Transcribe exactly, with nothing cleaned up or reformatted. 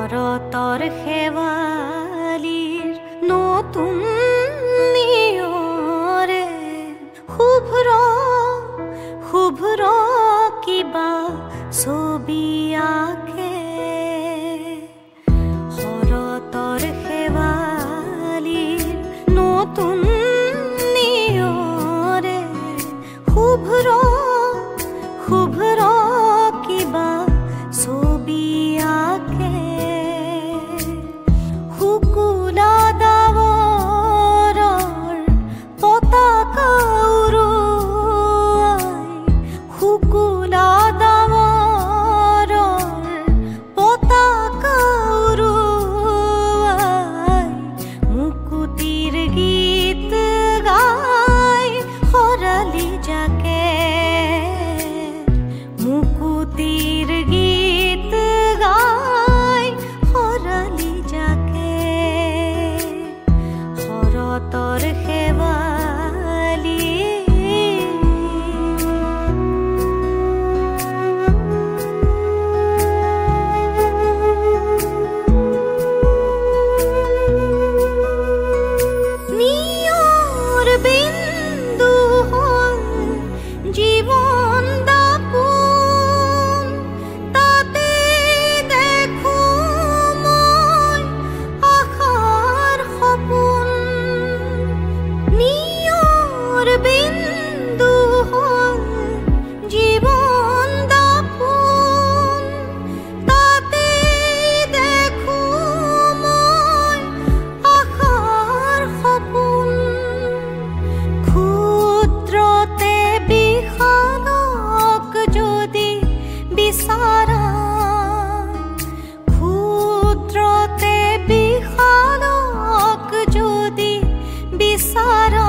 শৰতৰ শেৱালিৰ নতুন নিয়ৰে শুভ্ৰ শুভ্ৰ কিবা ছবি আঁকে। শৰতৰ শেৱালিৰ নতুন নিয়ৰে শুভ্ৰ শুভ্ৰ কিবা ছবি আঁকে। শুকুলা ডাৱৰৰ পতাকা উৰুৱাই, শুকুলা ডাৱৰৰ পতাকা উৰুৱাই, মুকুতিৰ গীত গাই শৰালী জাকে। মুকুতিৰ গীত গাই শৰালী জাকে। শৰতৰ শেৱালী নিয়ৰ বিন্দু হ'ল জীৱন দাপোন, তাতে দেখো মই আশাৰ সপোন। নিয়ৰ বিন্দু হ'ল জীৱন দাপোন, তাতে দেখো মই আশাৰ সপোন। ক্ষুদ্ৰতে বিষাদক যদি বিচাৰা, ক্ষুদ্ৰতে বিষাদক যদি বিচাৰা,